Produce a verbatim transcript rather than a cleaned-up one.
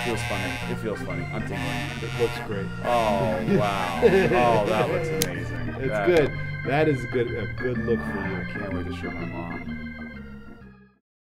feels funny. It feels funny. I'm tingling. It looks great. Oh wow. Oh, that looks amazing. It's That- good. That is good. A good look for you. I can't wait to show my mom.